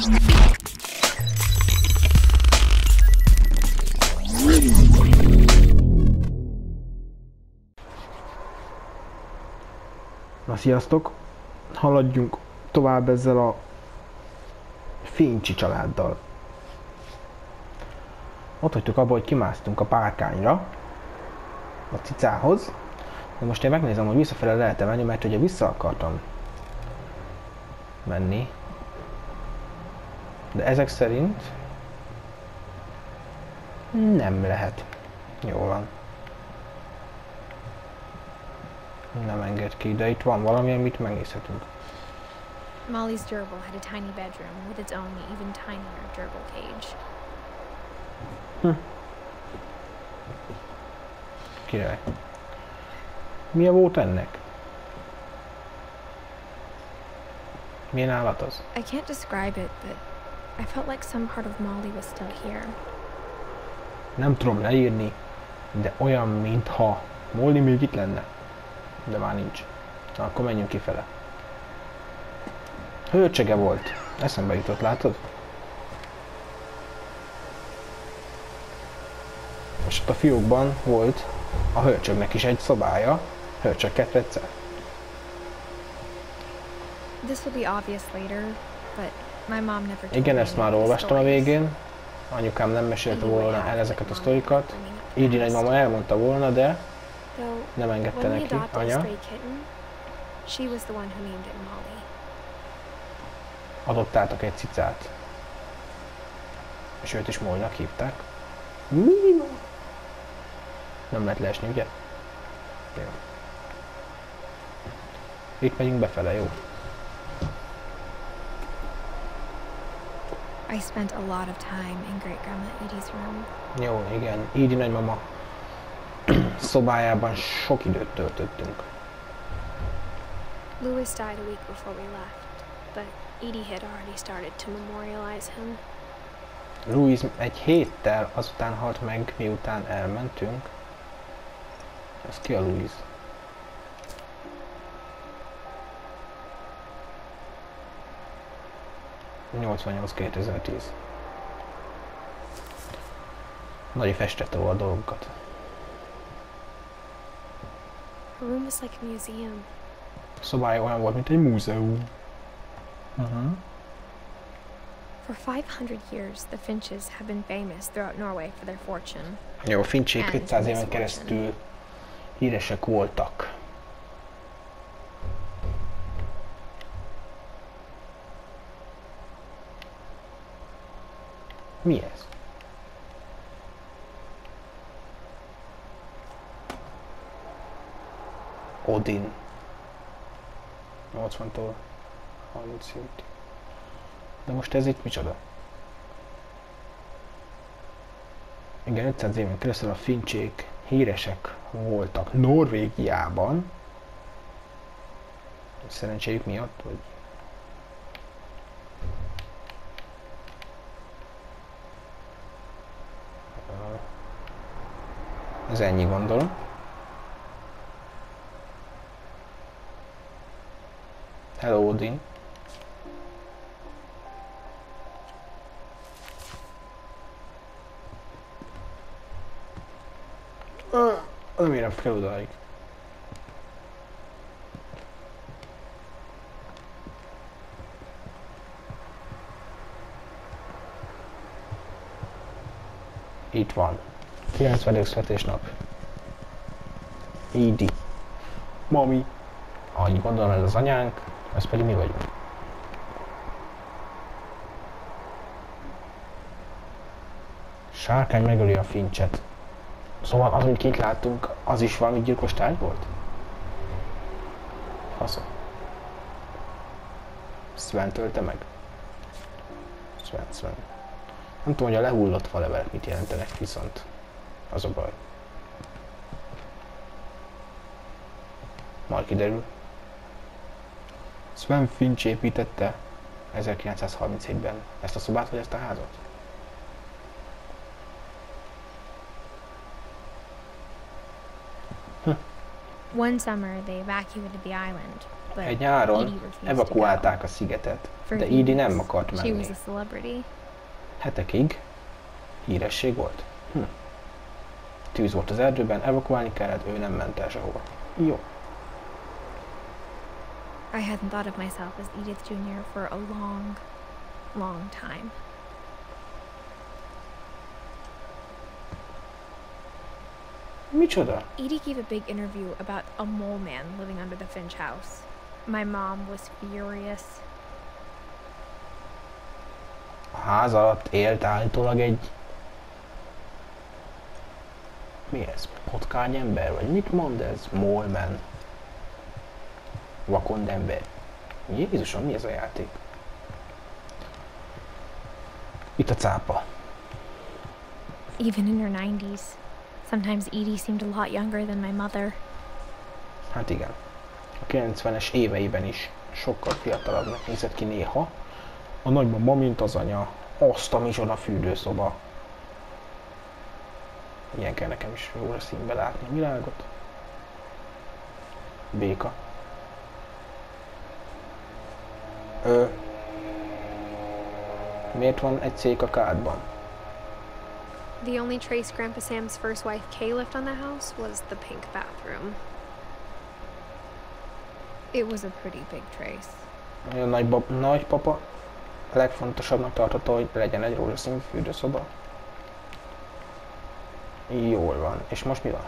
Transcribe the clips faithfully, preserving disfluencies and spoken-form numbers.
Na sziasztok! Haladjunk tovább ezzel a Finchy családdal. Ott hagytuk abba, hogy kimásztunk a párkányra, a cicához. De most én megnézem, hogy visszafele lehet-e menni, mert ugye vissza akartam menni. De ezek szerint nem lehet. Jó van. Nem enged ki, de itt van valami, amit megnézhetünk. Molly's gerbil had a tiny bedroom with its own even tinier gerbil cage. Hm. Király. Milyen volt ennek? Milyen állat az? I can't describe it, but I felt like some part of Molly was still here. Nem tudom leírni, de olyan, mintha Molly még itt lenne. De már nincs. Na, akkor menjünk kifele. Hölcsege volt. Eszembe jutott, látod? És ott a fiókban volt a hölcsögnek is egy szobája. Hölcsög ketrecce. This will be obvious later, but my mom never told Igen, me ezt már any of the olvastam a stories. végén. Anyukám nem mesélte volna el ezeket a sztorikat. Így nagymama elmondta volna, de Though, nem engedte when we neki adopted a anya. stray kitten, she was the one who named it Molly. Adoptáltak egy cicát. És őt is Mollynak hívták. Minimum. Nem lehet leesni, ugye? Jó. Itt megyünk befele, jó? I spent a lot of time in Great Grandma Edie's room. Jó, igen. Edie nagymama szobájában sok időt töltöttünk. Louis died a week before we left, but Edie had already started to memorialize him. Louis egy héttel azután halt meg, miután elmentünk. Ez ki a Louis? nyolcvannyolc kétezer-tíz. Nagy festette a dolgokat. Her room was like a museum. A szobája olyan volt, mint egy múzeum. Uh-huh. For five hundred years, the Finches have been famous throughout Norway for their fortune. Jó, Finchék ötszáz éven keresztül híresek voltak. Mi ez? Odin. nyolcvantól harmincig. De most ez itt micsoda? Igen, ötszáz éven keresztül a Finchék híresek voltak Norvégiában. Szerencséjük miatt, vagy? Ez ennyi, gondolom. Hello, Odin. Uh, nem érem fel odáig. Itt van. kilencvenedik születésnap. Edie. Mami. Ahogy gondolom, ez az anyánk, ez pedig mi vagyunk. Sárkány megöli a Finchet. Szóval az, amit kint láttunk, az is valami gyilkos tárgy volt? Faszom. Sven tölte meg. Sven, Sven. Nem tudom, hogy a lehullott falevelek mit jelentenek, viszont az a baj. Majd kiderül. Sven Finch építette ezerkilencszázharminchétben ezt a szobát, vagy ezt a házat? One summer, they evacuated the island. but Egy nyáron Edie refused to go. evakuálták a szigetet, For de Edie nem years, akart she was menni. a celebrity. Hetekig híresség volt. Hm. Tűz volt az erdőben, evakuálni kellett, ő nem ment el sehova. Jó. I hadn't thought of myself as Edith Junior for a long, long time. Micsoda? Edie gave a big interview about a mole man living under the Finch house. My mom was furious. A ház alatt élt állítólag egy... Mi ez? Potkány ember? Vagy mit mond ez? Moleman. Vakond ember. Jézusom, mi ez a játék? Itt a cápa. Even in her nineties, sometimes Edie seemed a lot younger than my mother. Hát igen. A kilencvenes éveiben is sokkal fiatalabbnak nézett ki néha. A nagymama, mint az anya. Azt a micsoda fürdőszoba. Ilyen kell nekem is róla színbe látni a világot. Béka. Ö, miért van egy szék a kádban? The only trace Grandpa Sam's first wife Kay left on the house was the pink bathroom. It was a pretty big trace. A nagybab, nagypapa legfontosabbnak tartotta, hogy legyen egy rózsaszínű fürdőszoba. Jól van. És most mi van?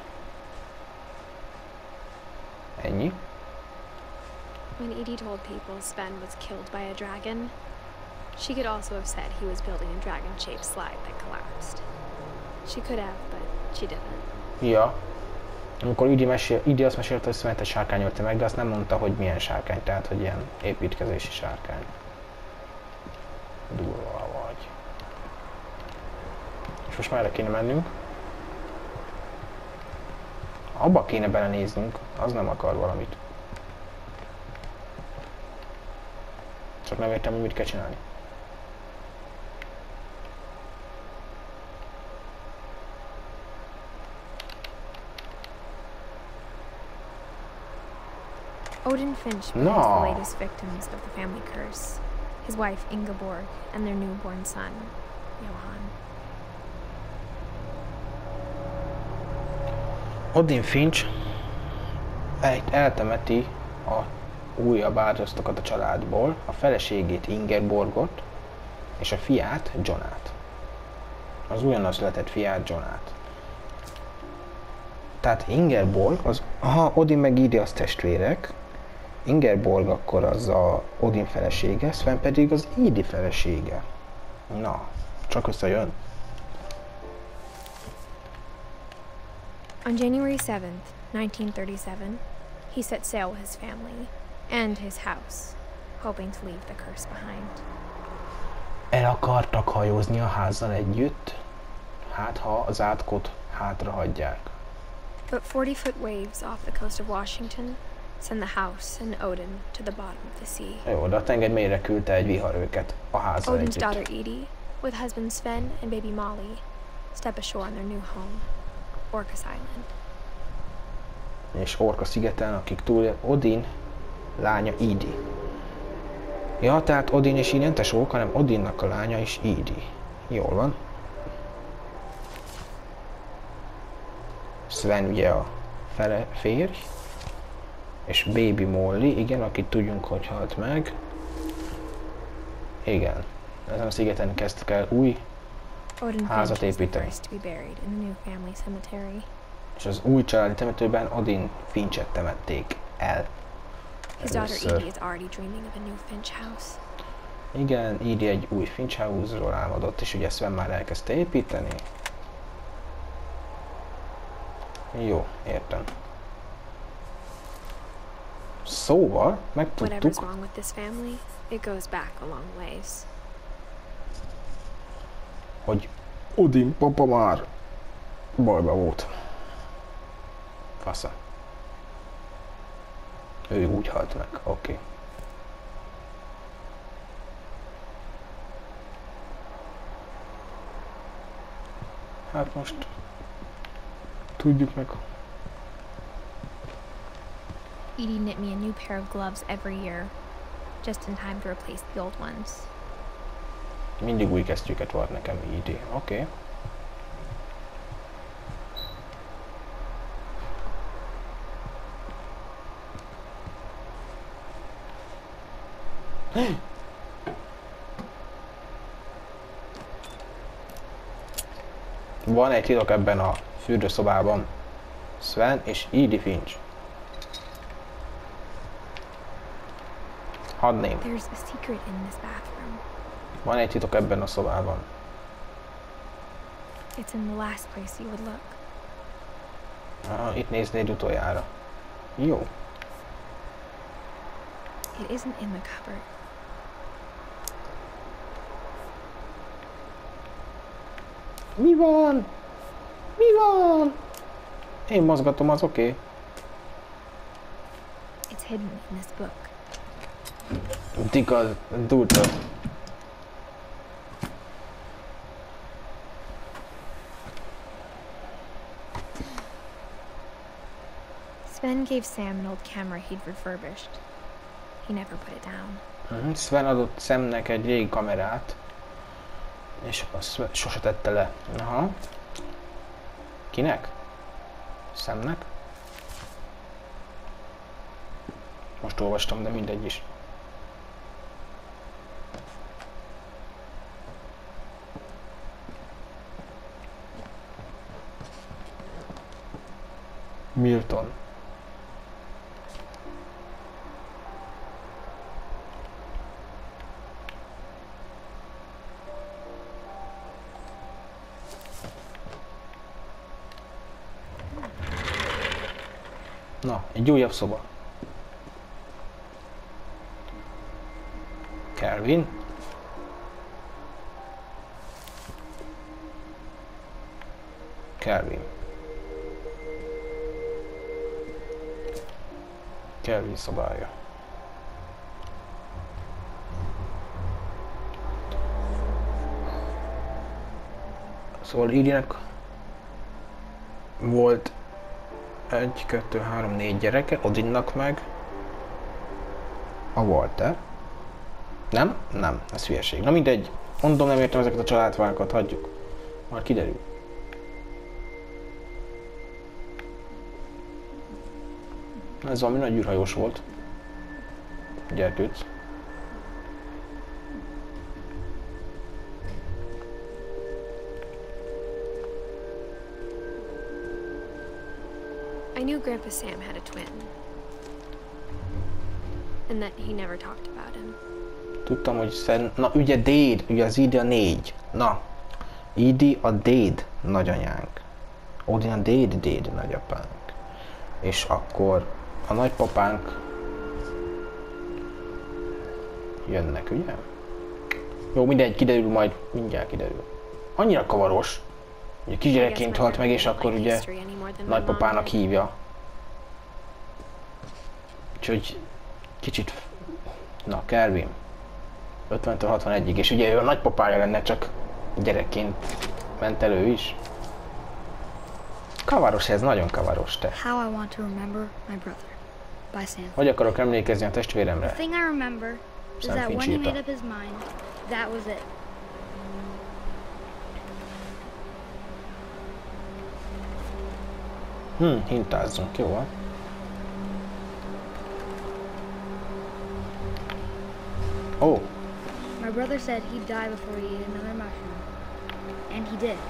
Ennyi? When Edie told people Sven was killed by a dragon, she could also have said he was building a dragon-shaped slide that collapsed. She could have, but she didn't. Ja. Amikor Edie, mesél, Edie azt mesélte, hogy Svent egy sárkány ölte meg, de azt nem mondta, hogy milyen sárkány, tehát hogy ilyen építkezési sárkány. Durva vagy. És most merre kéne mennünk? Abba kéne belenéznünk, az nem akar valamit. Csak nem értem, hogy mit kell csinálni. Odin Finch No. bears the latest victims of the family curse. His wife Ingeborg and their newborn son, Johan. Odin Finch el- eltemeti a újabb áldozatokat a családból, a feleségét Ingeborgot és a fiát Jonát. Az újonnan született fiát Jonát. Tehát Ingeborg, az, aha, Odin meg Edie az testvérek, Ingeborg akkor az a Odin felesége, Sven pedig az Edie felesége. Na, csak összejön. On January seventh, nineteen thirty-seven, he set sail with his family and his house, hoping to leave the curse behind. El akartak hajózni a házzal együtt, hát ha az átkot hátra hagyják. But forty-foot waves off the coast of Washington send the house and Odin to the bottom of the sea. Jó, de a tenger mélyre küldte egy vihar őket a házzal Odin's együtt. daughter Edie, with husband Sven and baby Molly, step ashore on their new home, Orcas Island. És Orca szigeten, akik túl Odin lánya Edie. Ja, tehát Odin és Edie nem tesók, hanem Odinnak a lánya is Edie. Jól van. Sven ugye a fele, férj. És baby Molly, igen, akit tudjunk, hogy halt meg. Igen. Ezen a szigeten kezdtek el új Odin házat Finch was the építeni. first to be buried in the new family cemetery. És az új családi temetőben Odin Finchet temették el. His daughter Először. Edie is already dreaming of a new Finch house. Igen, Edie egy új Finch House-ról álmodott, és ugye Sven már elkezdte építeni. Jó, értem. Szóval, Whatever's megtudtuk, wrong with this family, it goes back a long ways. hogy Odin papa már bajba volt. Fasza. Ő úgy halt meg, oké. Okay. Hát most tudjuk meg, Edie knit me a new pair of gloves every year, just in time to replace the old ones. Mindig új kesztyűket vart nekem Edie. Oké. Okay. Van egy titok ebben a fürdőszobában. Sven és Edie Finch. Hadd ném. There's a secret in this bathroom. Van egy titok ebben a szobában. It's in the last place you would look. Ah, itt néznéd utoljára. Jó. It isn't in the cupboard. Mi van? Mi van? Én mozgatom, az oké. Okay. It's hidden in this book. Tika, durta. Sven gave Sam an old camera he'd refurbished. He never put it down. Uh-huh. Sven adott Samnek egy régi kamerát, és azt sose tette le. Aha. Kinek? Samnek? Most olvastam, de mindegy is. Milton. Na, egy újabb szoba. Calvin. Calvin. Calvin szobája. Szóval Edie-nek volt egy, kettő, három, négy gyereke, Odinnak meg a Walter. Nem? Nem, ez hülyeség. Na mindegy, mondom, nem értem ezeket a családvákat, hagyjuk. Már kiderül. Ez valami nagy űrhajós volt. Gyerkőc. I knew Grandpa Sam had a twin. And that he never talked about him. Tudtam, hogy szen... Na ugye déd, ugye az Edie a négy. Na, Edie a déd nagyanyánk. Odin a déd déd nagyapánk. És akkor a nagypapánk jönnek, ugye? Jó, mindegy, kiderül majd, mindjárt kiderül. Annyira kavaros, hogy kisgyerekként halt meg, és akkor ugye nagypapának hívja. Úgyhogy kicsit... Na, Calvin. ötventől hatvanegyig, és ugye ő a nagypapája lenne, csak gyerekként ment elő is. Kavaros ez, nagyon kavaros te. How I want to remember my brother by Sam. Hogy akarok emlékezni a testvéremre? The thing I remember is Sam that Finch when he írta. made up his mind, that was it. Hm, hintázzunk, jó van. Oh. My brother said he'd die before he ate another mushroom. And he did.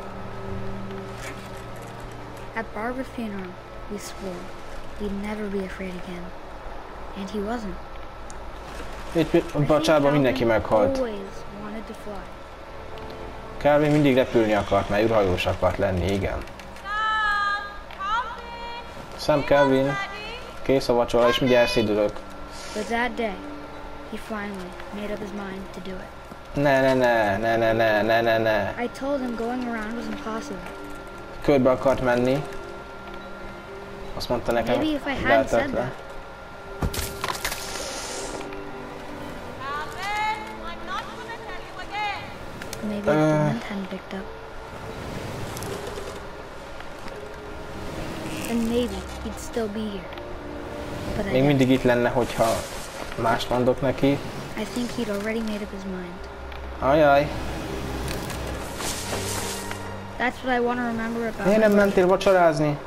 At Barbara's funeral, we swore we'd never be afraid again. And he wasn't. Itt a csárban mindenki meghalt. Always wanted to fly. Calvin mindig repülni akart, mert űrhajós akart lenni, igen. Sam, Calvin, kész a vacsora, és mindjárt elszédülök. But that day, he finally made up his mind to do it. Ne, ne, ne, ne, ne, ne, ne, ne, ne. I told him going around was impossible. Körbe akart menni. Azt mondta nekem, Maybe if I hadn't said that. Maybe if the Uh. wind hadn't picked up. And maybe he'd still be here. But I Még doubt mindig it. itt lenne, hogyha mást mondok neki. I think he'd already made up his mind. Ajaj, That's what I want to remember about miért my nem brother. mentél vacsorázni?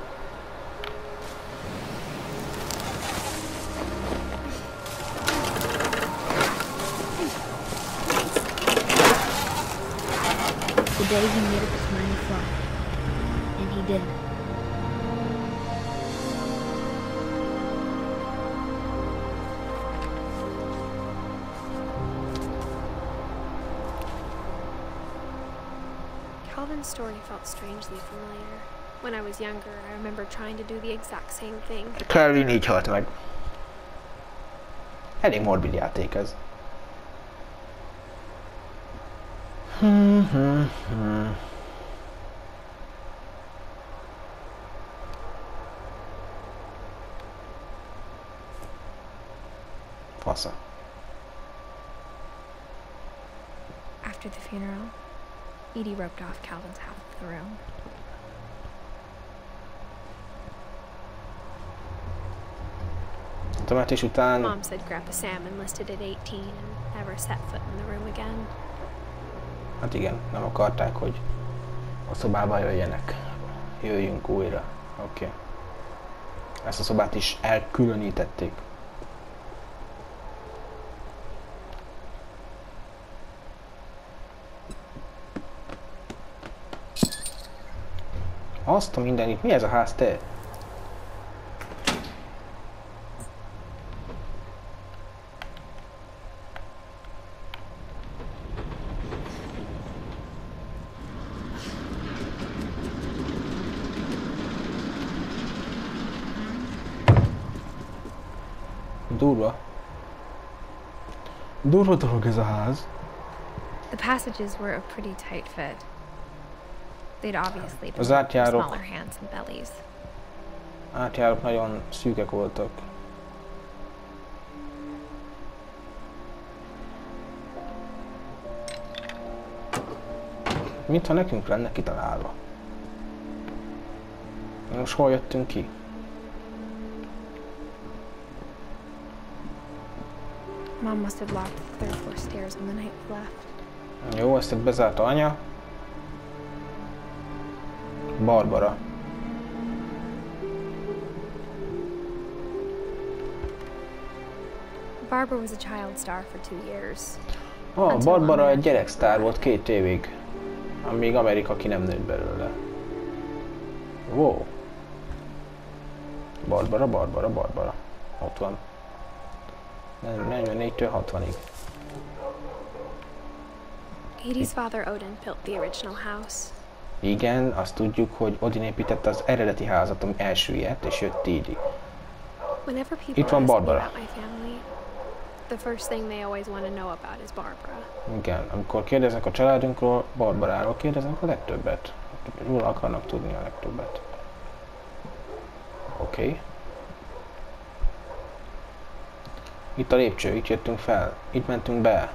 The day he made up his mind to fly. And he did. Calvin's story felt strangely familiar. When I was younger, I remember trying to do the exact same thing. Calvin így halt meg. Elég morbid játék ez. Hmm, hmm, hmm. Fasza. After the funeral, Edie roped off Calvin's half of the room. A temetés után Mom said Grandpa Sam enlisted at eighteen and never set foot in the room again. hát igen, nem akarták, hogy a szobába jöjjenek. Jöjjünk újra. Oké. Okay. Ezt a szobát is elkülönítették. Azt a mindenit, mi ez a ház, te? Durva. Durva dolog ez a ház. The passages were a pretty tight fit. They'd obviously been Az built for átjárók. smaller hands and bellies. Átjárók nagyon szűkek voltak. Mintha nekünk lenne kitalálva. Most hol jöttünk ki? Mom must have locked the third floor stairs on the night we left. Jó, ezt bezárta anya. Barbara. Barbara was a child star for two years. Ah, Barbara egy gyereksztár volt két évig. Amíg Amerika ki nem nőtt belőle. Wow. Barbara, Barbara, Barbara. Ott van. negyvennégytől hatvanig. Edie's father Odin built the original house. Igen, azt tudjuk, hogy Odin építette az eredeti házat, ami elsüllyedt, és jött Edie. Whenever people Itt van ask me Barbara. about my family, the first thing they always want to know about is Barbara. Igen, amikor kérdeznek a családunkról, Barbaráról kérdeznek a legtöbbet. Róla akarnak tudni a legtöbbet. Oké. Okay. Itt a lépcső, itt jöttünk fel, itt mentünk be.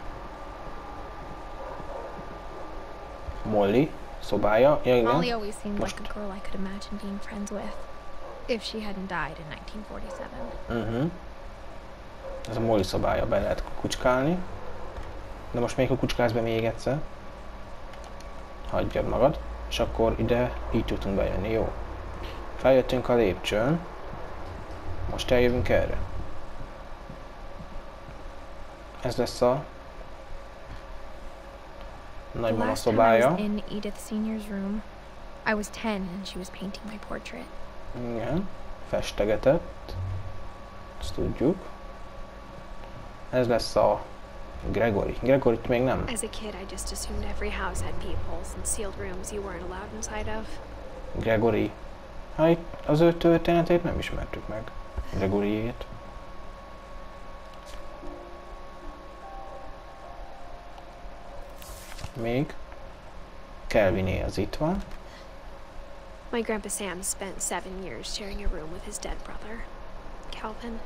Molly szobája, ja igen. Molly always seemed Most. like a girl I could imagine being friends with, if she hadn't died in nineteen forty-seven. Uh-huh. Ez a Molly szobája, be lehet kucskálni. De most még a kucskálsz be még egyszer. Hagyjad magad. És akkor ide így tudtunk bejönni, jó. Feljöttünk a lépcsőn. Most eljövünk erre. Ez lesz a The nagymama last time I was szobája. in Edith Senior's room, I was ten and she was painting my portrait. Igen. Festegetett. Ezt tudjuk. Ez lesz a Gregory. Gregoryt még nem. As a kid, I just assumed every house had peepholes and sealed rooms you weren't allowed inside of. Gregory. Hát itt az ő történetét nem ismertük meg. Gregoryét. Még. Calviné az itt van. My grandpa Sam spent seven years sharing a room with his dead brother, Calvin.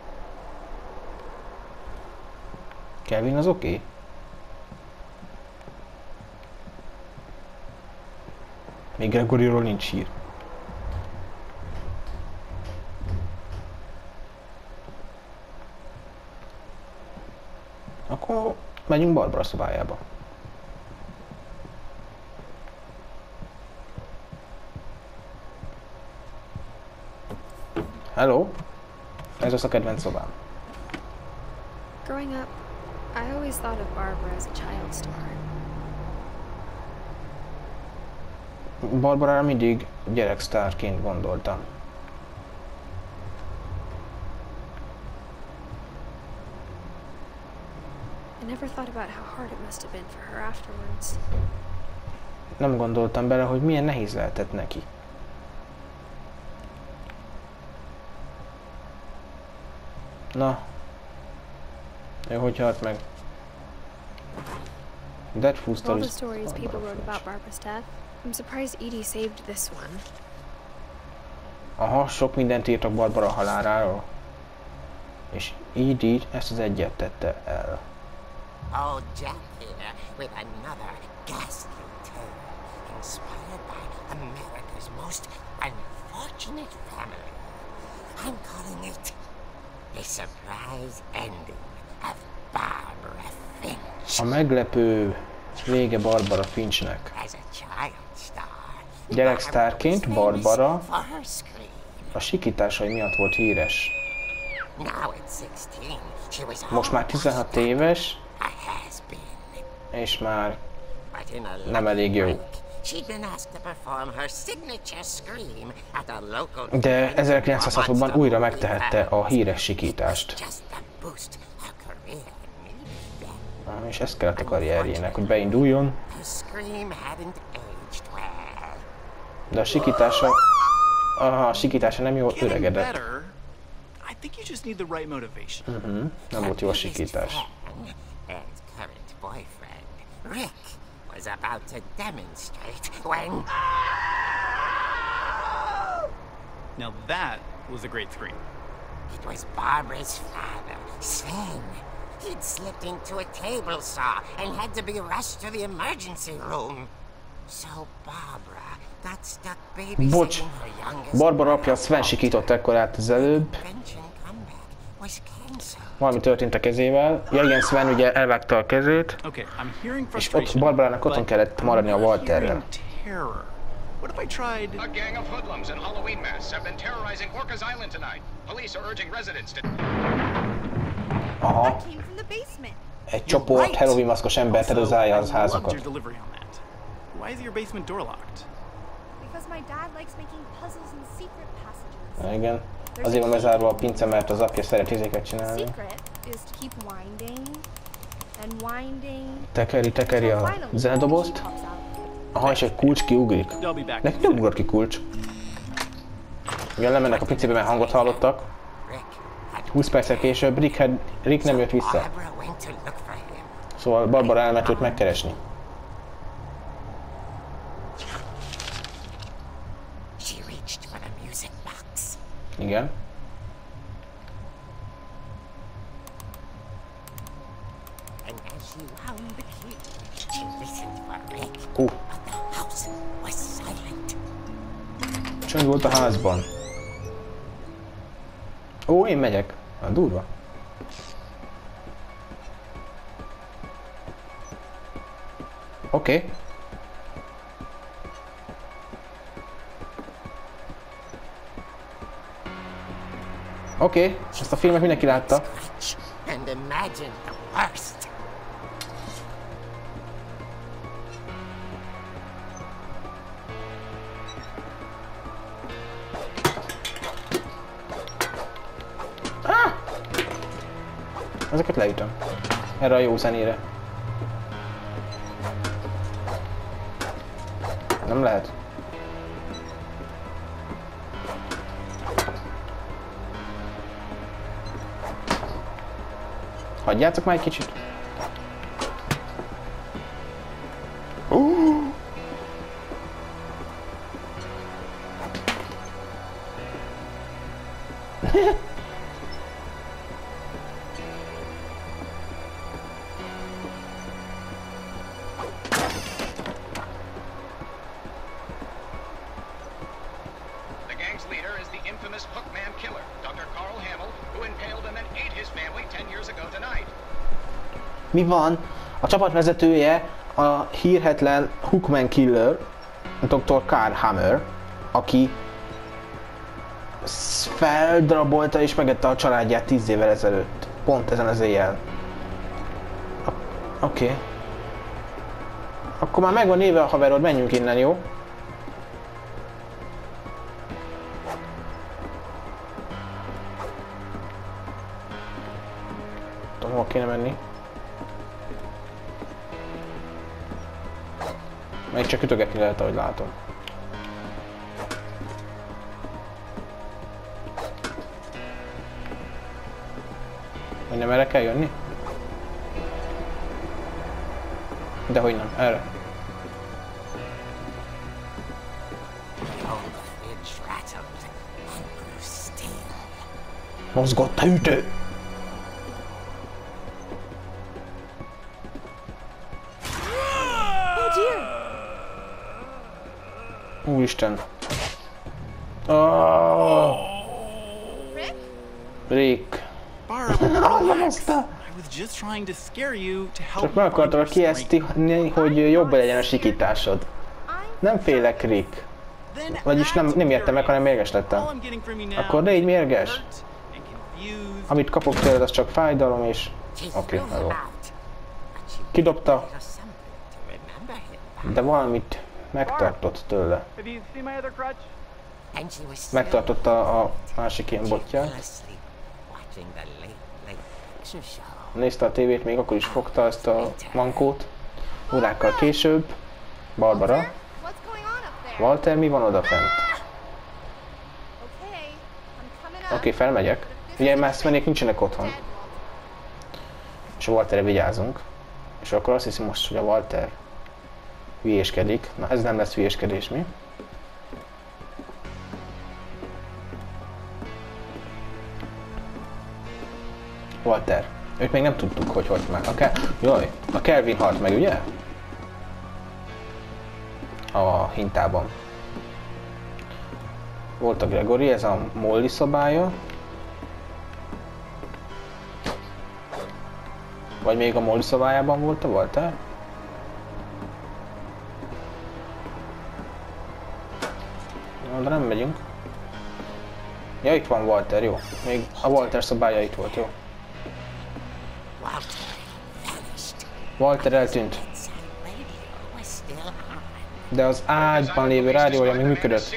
Calvin az oké? Okay? Még Gregoryról nincs hír. Menjünk Barbara szobájába. Hello? Ez az a kedvenc szobám. Growing up, I always thought of Barbara as a child star. Barbarára mindig gyereksztárként gondoltam. I never thought about how hard it must have been for her afterwards. Nem gondoltam bele, hogy milyen nehéz lehetett neki. Na. Ő hogy halt meg? That full Of all the stories. stories people wrote about Barbara's death, I'm surprised Edie saved this one. Aha, sok mindent írtak Barbara haláláról. És Edie ezt az egyet tette el. Oh, Jack here with another ghastly tale, inspired by America's most unfortunate family. I'm calling it The Surprise Ending of Barbara Finch. A meglepő vége Barbara Finchnek. As a child star, Gyereksztárként Barbara was Barbara famous for her scream. a sikításai miatt volt híres. Now at sixteen, she was Most már tizenhat éves, a has-been. és már But in a nem elég jó. break, she'd been asked to perform her signature scream at a local De ezerkilencszázhatvanban újra megtehette a híres sikítást. Just to boost her career needed. Ah, és ez kellett a karrierjének, hogy beinduljon. Her scream hadn't aged well. De a sikítása... Aha, a sikítása nem jól Getting öregedett. better. I think you just need the right motivation. Uh-huh. Nem volt jó a Her biggest sikítás. fan and current boyfriend, Rick, was about to demonstrate when... Now that was a great scream. It was Barbara's father, Sven. He'd slipped into a table saw and had to be rushed to the emergency room. So Barbara got stuck babysitting Bocs, her youngest Barbara apja brother. Sven sikított ekkorát az előbb. Invention comeback was cancelled. Valami történt a kezével. Ja igen, Sven ugye elvágta a kezét, Okay, I'm hearing és ott frustration. Barbarának otthon but kellett maradni a I'm Walterrel. hearing terror. What if I tried? A gang of hoodlums in Halloween masks have been terrorizing Orcas Island tonight. Police are urging residents to... Aha, Came from the basement. egy csoport Halloween maszkos ember terrorizálja az I loved your házakat. delivery on that. Why is your basement door locked? Because my dad likes making puzzles and secret passages. Igen, azért van bezárva a pince, mert az apja szeret izéket csinálni. Secret is to keep winding and winding. Tekeri, tekeri a Finally, zenedobozt. she pops out. Aha, és egy kulcs kiugrik. I'll be back. Neki nem ugrott ki kulcs. Igen, lemennek a pincébe, mert hangot hallottak. Rick had húsz perccel később Rick, had, Rick nem jött vissza. Barbara went to look for him. Szóval Barbara elment őt megkeresni. She reached for the music box. Igen. And as she wound the key, she listened for Rick. Hú, But the house was silent. csönd volt a házban. Ó, én megyek. Na, durva. Oké. Okay. Oké, okay. Ezt a filmet mindenki látta. Scratch and imagine the worst. Ezeket leütöm. Erre a jó zenére. Nem lehet. Hagyjátok már egy kicsit. Uh! The gang's leader is the infamous Hookman killer, Doctor Carl Hamill, who impaled and then ate his family ten years ago tonight. Mi van? A csapatvezetője a hírhetlen Hookman Killer, doktor Karl Hammer, aki feldrabolta és megette a családját tíz évvel ezelőtt. Pont ezen az éjjel. Oké. Okay. Akkor már megvan néve a haverod, menjünk innen, jó? Tudom, hol kéne menni. Még csak ütögetni lehet, ahogy látom. Hogy nem erre kell jönni? Dehogy nem, erre. Mozgott a hűtő! Úristen! Oh. Rick? Rick. Csak meg akartam kieszteni, hogy jobb legyen a sikításod. Nem félek, Rick. Vagyis nem, nem értem meg, hanem mérges lettem. Akkor légy mérges. Amit kapok tőled, az csak fájdalom és... Oké, okay, jó. Kidobta. De valamit megtartott tőle. Megtartotta a másik ilyen botját. Nézte a tévét, még akkor is fogta ezt a mankót. Órákkal később. Barbara. Walter, mi van odafent? Oké, okay, felmegyek. Ugye Mászmenék nincsenek otthon. És a Walterre vigyázunk. És akkor azt hiszem most, hogy a Walter hülyéskedik. Na ez nem lesz hülyéskedés, mi? Walter. Őt még nem tudtuk, hogy hogy meg. A Ke Jaj, a Kelvin halt meg, ugye? A hintában. Volt a Gregory, ez a Molly szobája. Vagy még a Molly szobájában volt a Walter? De nem megyünk. Ja, itt van Walter, jó. Még a Walter szobája itt volt, jó. Walter eltűnt. De az ágyban lévő rádiója még működött.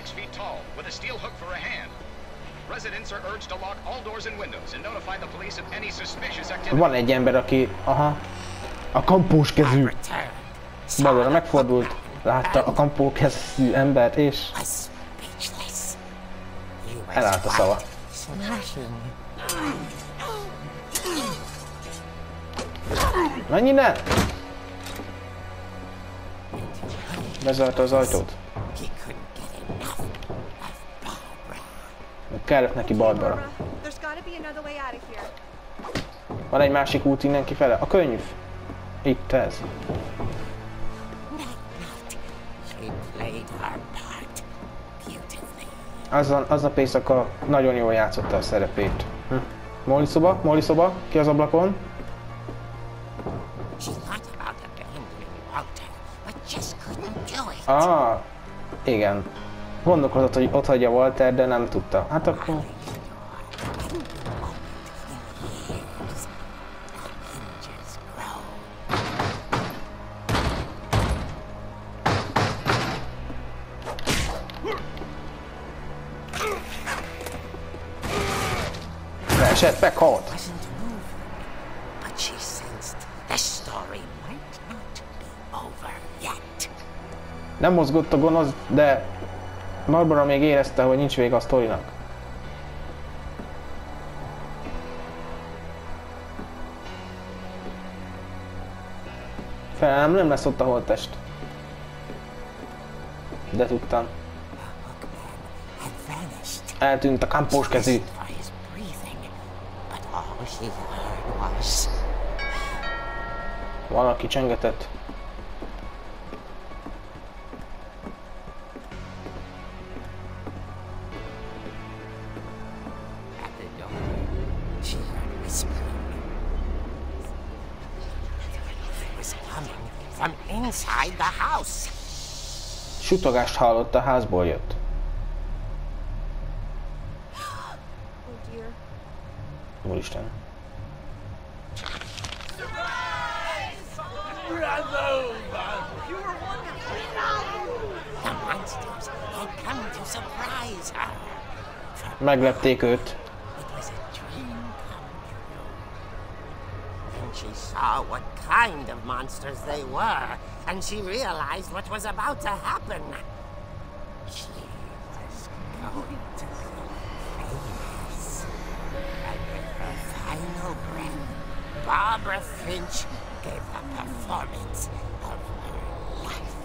Van egy ember, aki... Aha. A kampós kezű. Barbara megfordult. Látta a kampókezű embert és... elállt a szava. Menj innen! Bezárta az ajtót. Kellett neki Barbara. Van egy másik út innen kifele. A könyv. Itt ez. Azon, aznap éjszaka nagyon jól játszotta a szerepét. Hm. Molly szoba? Molly szoba? Ki az ablakon? Ah, igen. Gondolkodott, hogy ott hagyja Walter, de nem tudta. Hát akkor... Leesett, meghalt. Nem mozgott a gonosz, de Barbara még érezte, hogy nincs vége a sztorinak. Felem nem lesz ott a holttest. De tudtam. Eltűnt a kampós kezű. Valaki csengetett. inside the house. Sutogást hallott, a házból jött. Oh dear. Úristen. The monsters had come to surprise her. Meglepték őt. It was a dream come true. Then she saw what kind of monsters they were, and she realized what was about to happen. She was going to be famous. And with her final breath, Barbara Finch gave the performance of her life.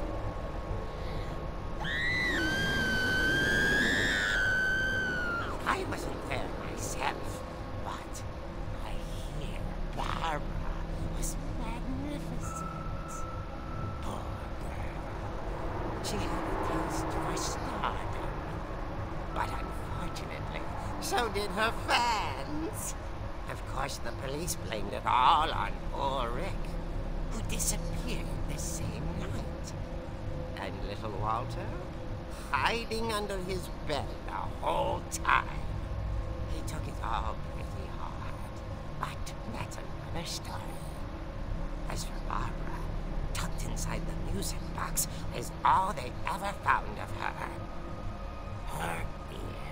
I wasn't there myself, but I hear Barbara was magnificent. Poor girl. She had a taste for stardom. But unfortunately, so did her fans. Of course, the police blamed it all on poor Rick, who disappeared the same night. And little Walter? Hiding under his bed the whole time. He took it all pretty hard, but that's another story. As for Barbara, tucked inside the music box is all they ever found of her. Her ear.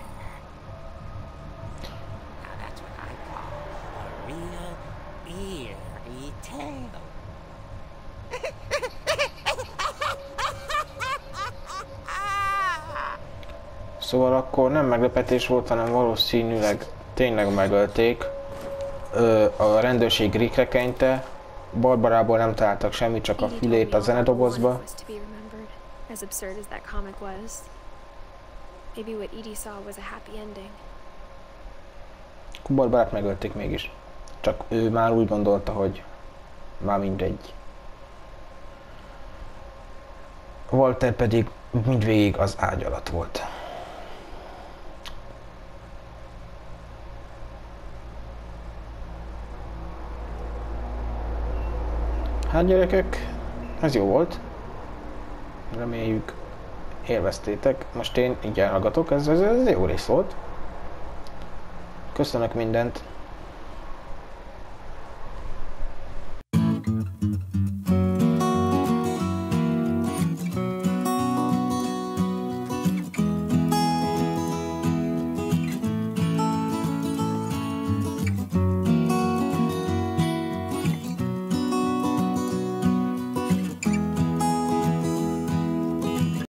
Now that's what I call a real eerie tale. Szóval akkor nem meglepetés volt, hanem valószínűleg tényleg megölték. Ö, a rendőrség Rickre kenyte, Barbarából nem találtak semmit, csak a fülét a zenedobozba. As absurd as that comic was, maybe what Edie saw was a happy ending. Barbarát megölték mégis. Csak ő már úgy gondolta, hogy már mindegy. Walter pedig mindvégig az ágy alatt volt. Hát gyerekek, ez jó volt. Reméljük élveztétek. Most én így elhallgatok, ez, ez, ez jó rész volt. Köszönök mindent.